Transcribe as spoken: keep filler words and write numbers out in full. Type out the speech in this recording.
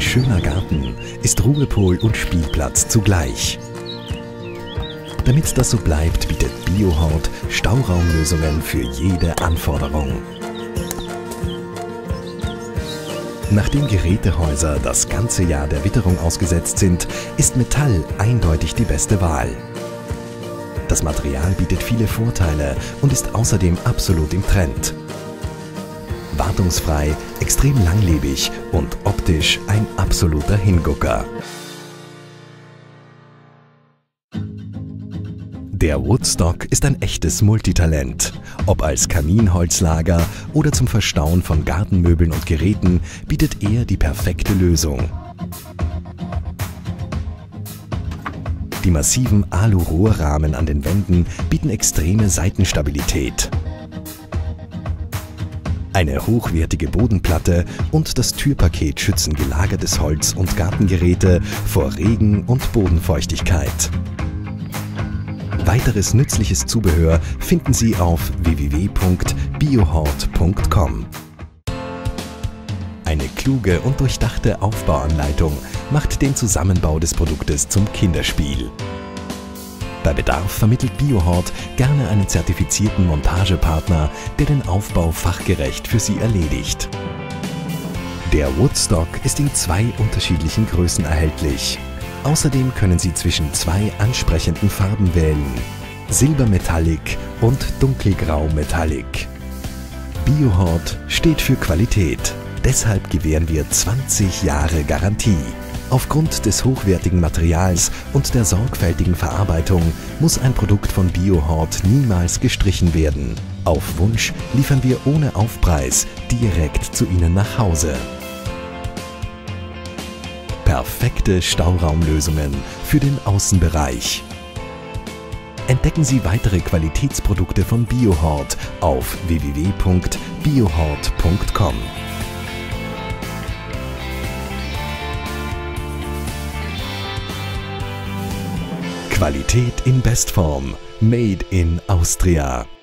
schöner Garten ist Ruhepol und Spielplatz zugleich. Damit das so bleibt, bietet Biohort Stauraumlösungen für jede Anforderung. Nachdem Gerätehäuser das ganze Jahr der Witterung ausgesetzt sind, ist Metall eindeutig die beste Wahl. Das Material bietet viele Vorteile und ist außerdem absolut im Trend. Wartungsfrei, extrem langlebig und optisch ein absoluter Hingucker. Der Woodstock ist ein echtes Multitalent. Ob als Kaminholzlager oder zum Verstauen von Gartenmöbeln und Geräten, bietet er die perfekte Lösung. Die massiven Alu-Rohrrahmen an den Wänden bieten extreme Seitenstabilität. Eine hochwertige Bodenplatte und das Türpaket schützen gelagertes Holz und Gartengeräte vor Regen und Bodenfeuchtigkeit. Weiteres nützliches Zubehör finden Sie auf w w w punkt biohort punkt com. Eine kluge und durchdachte Aufbauanleitung macht den Zusammenbau des Produktes zum Kinderspiel. Bei Bedarf vermittelt Biohort gerne einen zertifizierten Montagepartner, der den Aufbau fachgerecht für Sie erledigt. Der Woodstock ist in zwei unterschiedlichen Größen erhältlich. Außerdem können Sie zwischen zwei ansprechenden Farben wählen: Silbermetallic und Dunkelgrau Metallic. Biohort steht für Qualität. Deshalb gewähren wir zwanzig Jahre Garantie. Aufgrund des hochwertigen Materials und der sorgfältigen Verarbeitung muss ein Produkt von Biohort niemals gestrichen werden. Auf Wunsch liefern wir ohne Aufpreis direkt zu Ihnen nach Hause. Perfekte Stauraumlösungen für den Außenbereich. Entdecken Sie weitere Qualitätsprodukte von Biohort auf w w w punkt biohort punkt com. Qualität in Bestform. Made in Austria.